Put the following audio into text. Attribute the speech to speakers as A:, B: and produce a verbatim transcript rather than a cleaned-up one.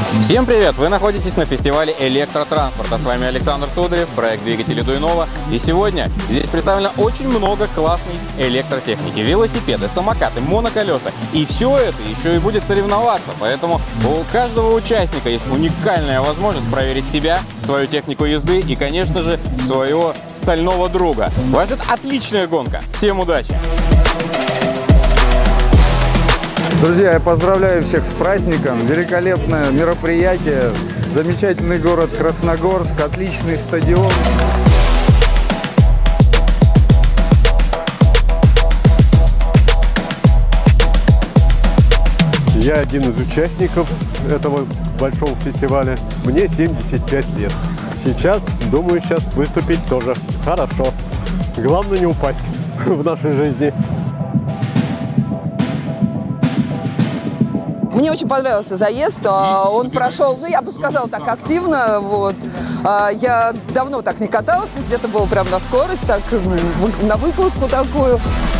A: Всем привет! Вы находитесь на фестивале электротранспорта. С вами Александр Сударев, проект двигателей Дуйнова. И сегодня здесь представлено очень много классной электротехники. Велосипеды, самокаты, моноколеса. И все это еще и будет соревноваться. Поэтому у каждого участника есть уникальная возможность проверить себя, свою технику езды и, конечно же, своего стального друга. Вас ждет отличная гонка. Всем удачи!
B: Друзья, я поздравляю всех с праздником. Великолепное мероприятие, замечательный город Красногорск, отличный стадион.
C: Я один из участников этого большого фестиваля. Мне семьдесят пять лет. Сейчас, думаю, сейчас выступить тоже хорошо. Главное не упасть в нашей жизни.
D: Мне очень понравился заезд, он прошел, ну я бы сказала так, активно, вот. Я давно так не каталась, где-то было прям на скорость, так, на выкладку такую.